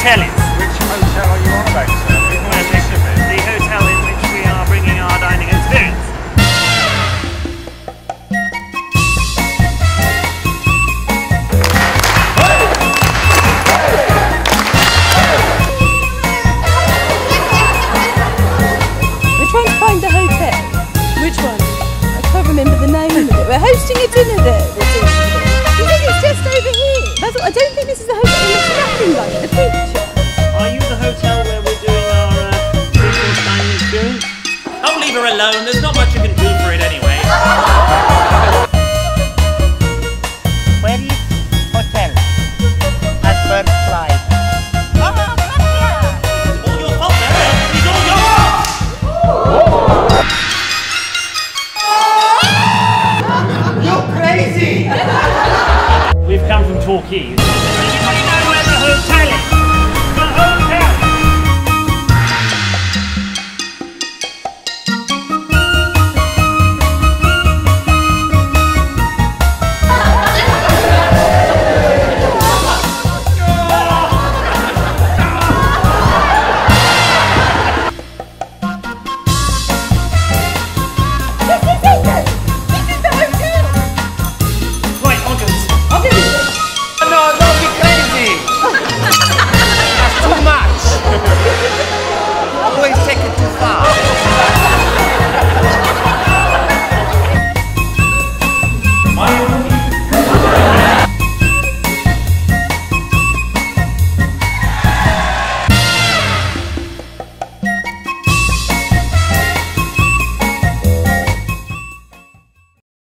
hotel is. Which hotel are you on about, sir? The hotel in which we are bringing our dining experience. We're trying to find the hotel. Which one? I can't remember the name of it. We're hosting a dinner there this evening. You think it's just over here? I don't think this is the hotel. It looks nothing like the picture. Are you the hotel where we're doing our dining experience? Oh, leave her alone. There's not much you can do for it anyway.